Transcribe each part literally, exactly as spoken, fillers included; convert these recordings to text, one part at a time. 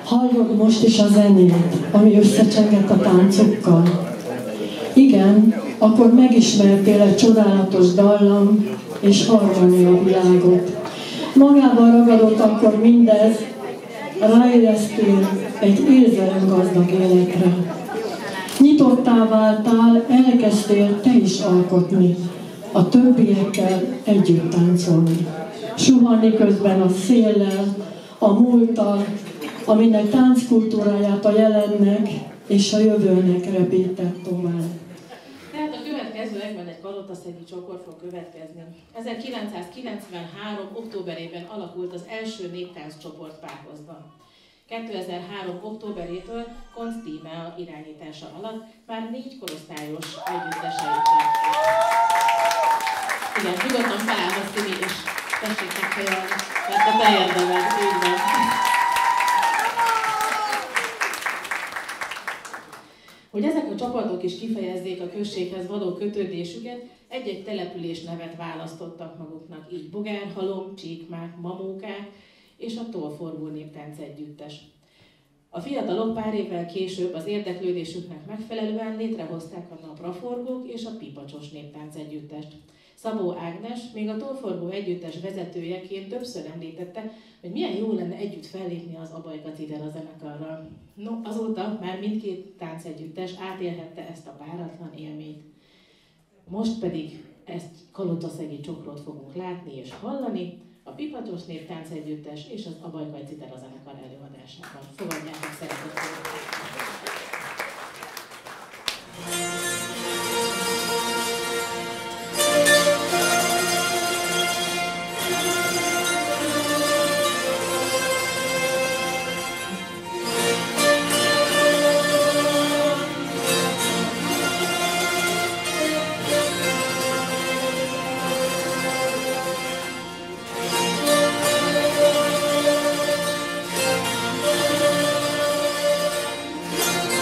Hallod most is a zenét, ami összecsengett a táncokkal? Igen, akkor megismertél egy csodálatos dallam és harmónia világot. Magában ragadott akkor mindez, ráéreztél egy érzelemgazdag életre. Nyitottá váltál, elkezdtél te is alkotni, a többiekkel együtt táncolni. Suhanni közben a széllel, a múlttal, aminek tánckultúráját a jelennek és a jövőnek repített tovább. Tehát a következőekben egy kalotaszegi csokor fog következni. ezerkilencszázkilencvenhárom. októberében alakult az első néptánccsoport Pákozban. kétezer-három. októberétől Koncz Tímea irányítása alatt már négy korosztályos együtteseit látjuk. Igen, nyugodtan felállhatsz, Timi, és tessék megfejelni, mert te beérdemel, így van. Hogy ezek a csapatok is kifejezzék a községhez való kötődésüket, egy-egy település nevet választottak maguknak, így Bogárhalom, Csíkmák, Mamókák és a Tollforgó Néptánc Együttes. A fiatalok pár évvel később az érdeklődésüknek megfelelően létrehozták a Napraforgók és a Pipacsos Néptánc Együttest. Szabó Ágnes még a Tollforgó Együttes vezetőjeként többször említette, hogy milyen jó lenne együtt fellépni az Abajka Cidera zenekarral. No, azóta már mindkét táncegyüttes átélhette ezt a páratlan élményt. Most pedig ezt kalotaszegi csokrot fogunk látni és hallani, a Pipacsos Néptánc Együttes és az Abajka Cidera zenekar előadásában. Fogadjátok szeretettel! Thank you.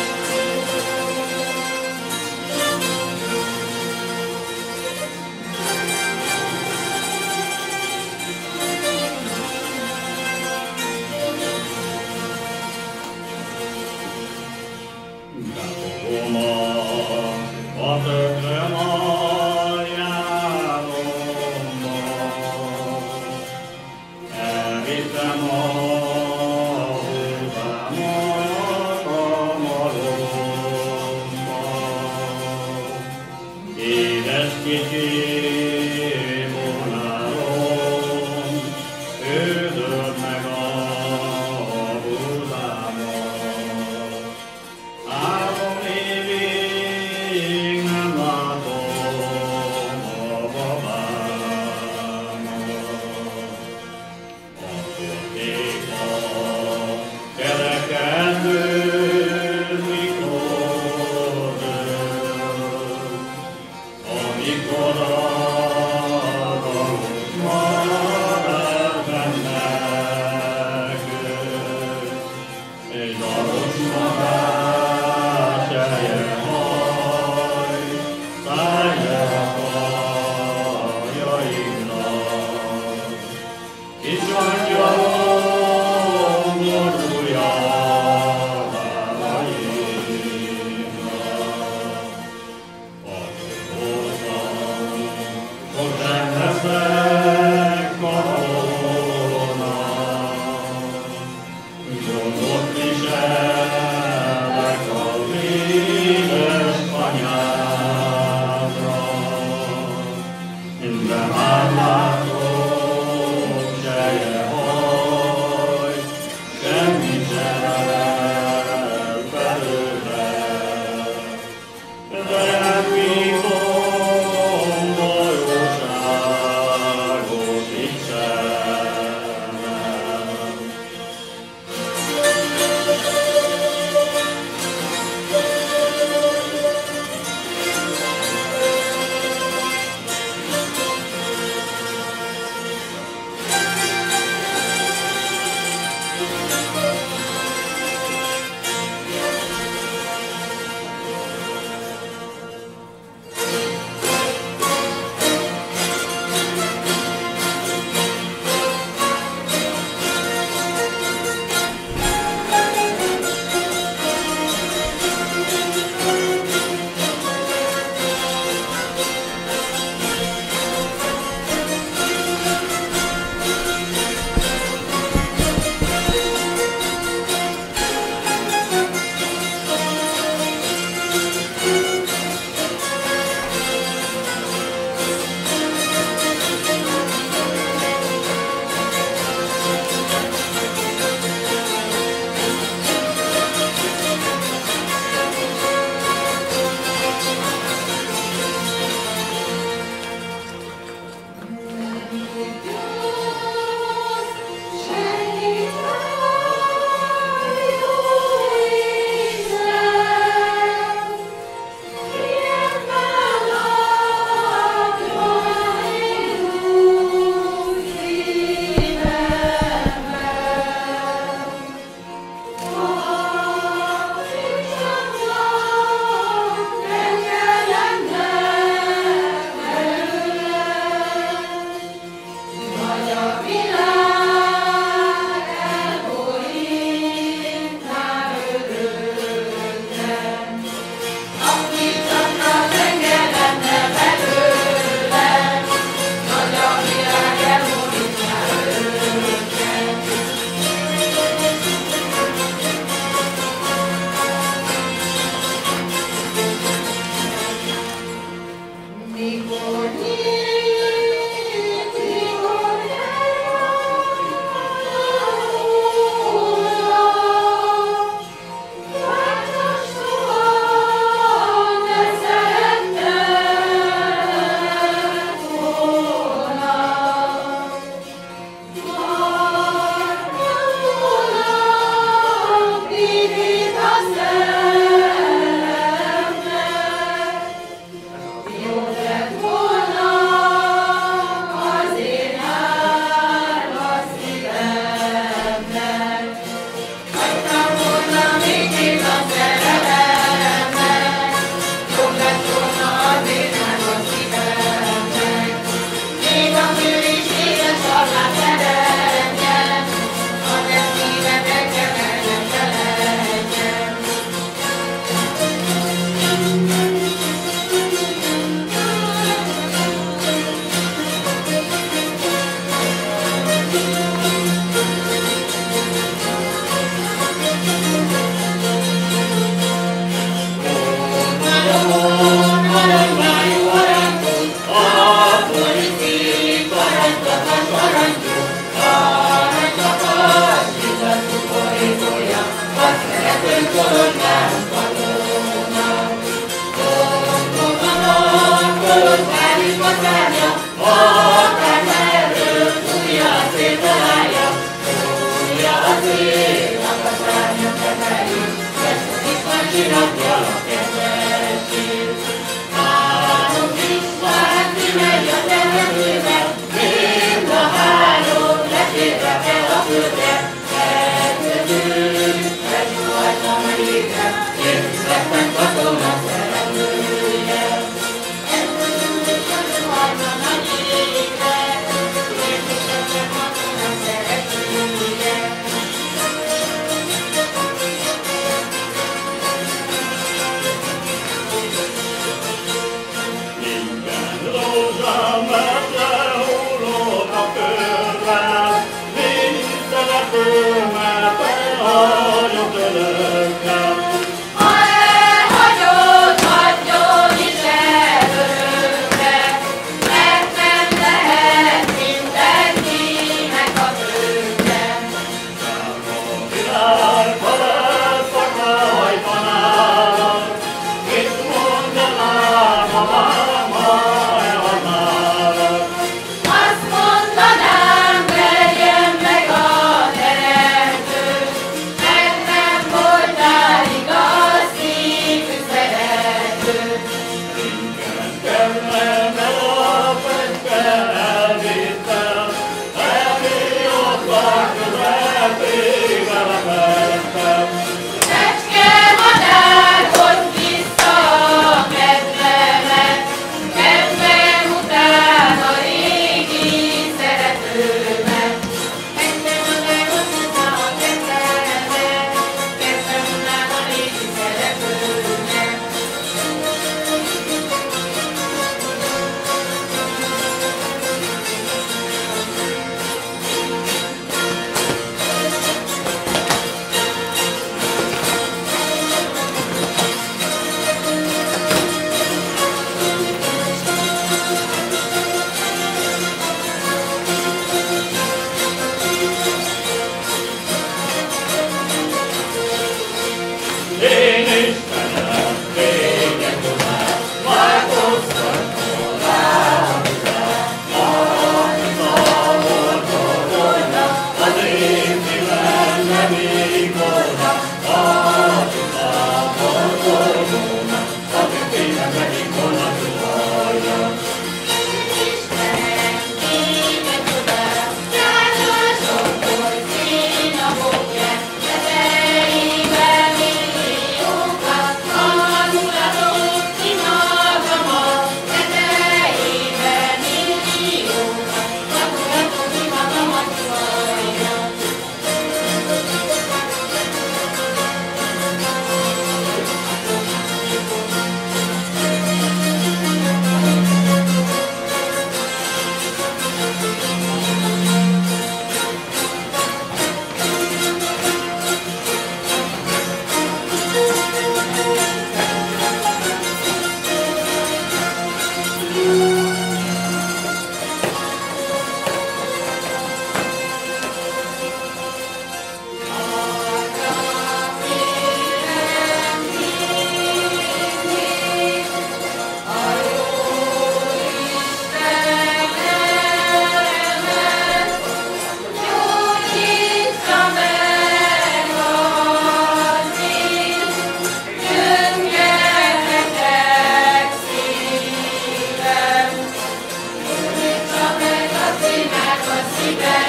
Szívem,